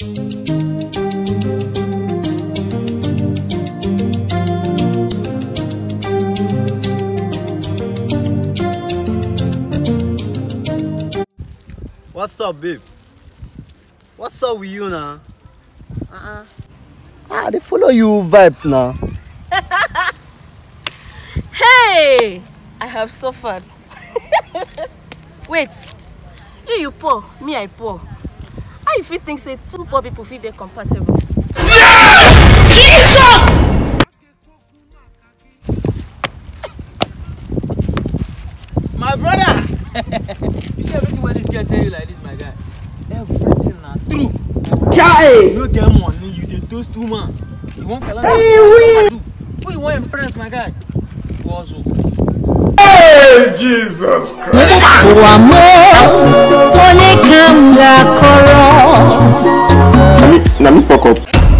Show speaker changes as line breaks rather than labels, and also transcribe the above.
What's up, babe? What's up with you now? They follow you vibe now.
Hey! I have suffered. Wait, you poor, me I poor. How you think say two poor people feel they're compatible? Yeah! Jesus!
My brother! You see everything what this girl tell you like this, my guy? Everything na true. You no get money, you dey toast woman. You want to who you want to impress, my guy? Also.
Hey, Jesus Christ!
Let me fuck up.